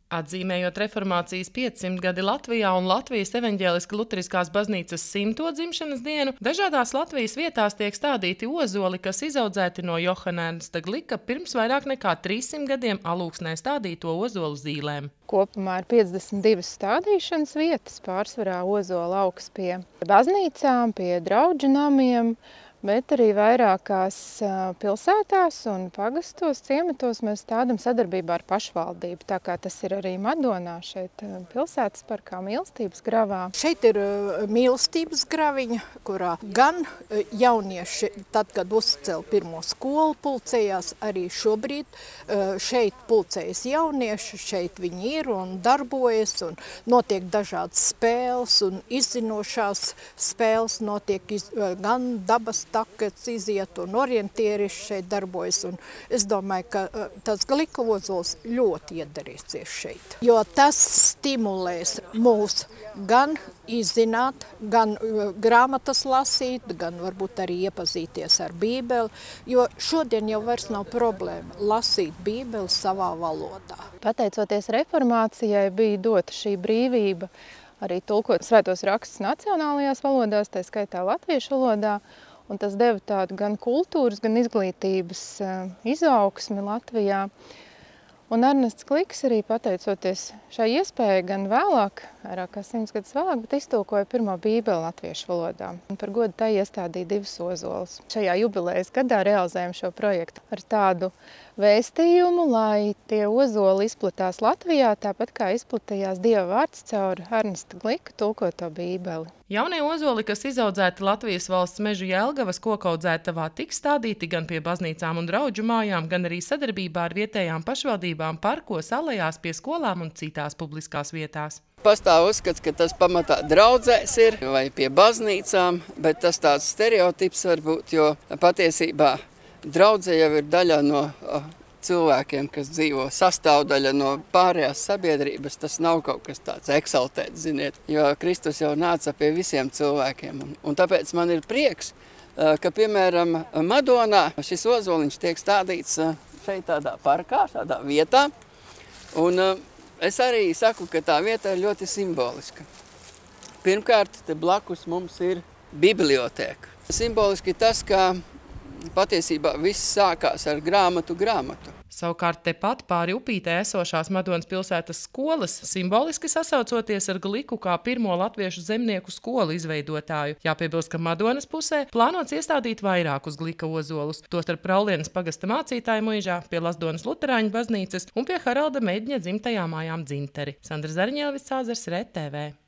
Atzīmējot reformācijas 500 gadi Latvijā un Latvijas evaņģēliska luteriskās baznīcas 100. dzimšanas dienu, dažādās Latvijas vietās tiek stādīti ozoli, kas izaudzēti no Johana Ernsta Glika pirms vairāk nekā 300 gadiem Alūksnē stādīto ozolu zīlēm. Kopumā ir 52 stādīšanas vietas, pārsvarā ozola augs pie baznīcām, pie draugu namiem, bet arī vairākās pilsētās un pagastos, ciematos mēs stādām sadarbībā ar pašvaldību. Tā kā tas ir arī Madonā šeit pilsētas parkā Mīlestības gravā. Šeit ir Mīlestības graviņa, kurā gan jaunieši, tad, kad uzcēla pirmo skolu, pulcējās, arī šobrīd šeit pulcējas jaunieši, šeit viņi ir un darbojas, un notiek dažādas spēles un izzinošās spēles, notiek gan dabas takets iziet un orientieris šeit darbojas. Un es domāju, ka tas Glika ozols ļoti iedarīsies šeit, jo tas stimulēs mūs gan izzināt, gan grāmatas lasīt, gan varbūt arī iepazīties ar Bībeli, jo šodien jau vairs nav problēma lasīt Bībeli savā valodā. Pateicoties reformācijai bija dota šī brīvība arī tulkot svētos rakstus nacionālajās valodās, tā skaitā latviešu valodā, un tas deva tādu gan kultūras, gan izglītības izaugsmi Latvijā. Un Ernests Gliks arī pateicoties šai iespējai gan vēlāk, vairāk kā 100 gadus vēlāk, bet iztulkoja pirmo Bībeli latviešu valodā. Un par godu tai iestādīja 2 ozolas. Šajā jubilejas gadā realizējam šo projektu ar tādu vēstījumu, lai tie ozoli izplatās Latvijā, tāpat kā izplatījās Dieva vārds caur Ernesta Glika tulkoto Bībeli. Jaunie ozoli, kas izaudzēti Latvijas valsts mežu Jelgavas kokaudzētavā, tiks stādīti gan pie baznīcām un draugu mājām, gan arī sadarbībā ar vietējām pašvaldībām parkos, alejās, pie skolām un citās publiskās vietās. Pastāv uzskats, ka tas pamatā draudzēs ir vai pie baznīcām, bet tas tāds stereotips var būt, jo patiesībā draudze jau ir daļa no cilvēkiem, kas dzīvo, sastāvdaļa no pārējās sabiedrības. Tas nav kaut kas tāds eksaltēts, ziniet, jo Kristus jau nāca pie visiem cilvēkiem. Un tāpēc man ir prieks, ka, piemēram, Madonā šis ozoliņš tiek stādīts šeit tādā parkā, tādā vietā. Un es arī saku, ka tā vieta ir ļoti simboliska. Pirmkārt, te blakus mums ir bibliotēka. Simboliski tas, ka patiesībā viss sākās ar grāmatu. Savukārt tepat pāri upītē esošās Madonas pilsētas skolas simboliski sasaucoties ar Gliku kā pirmo latviešu zemnieku skolu izveidotāju. Jāpiebilst, ka Madonas pusē plānots iestādīt vairākus Glika ozolus, tostarp Praulienas pagasta mācītāju muižā, pie Lazdonas luterāņu baznīcas un pie Haralda Meģņa dzimtajām mājām Dzinteri. Sandra Zariņēlvis, RTV.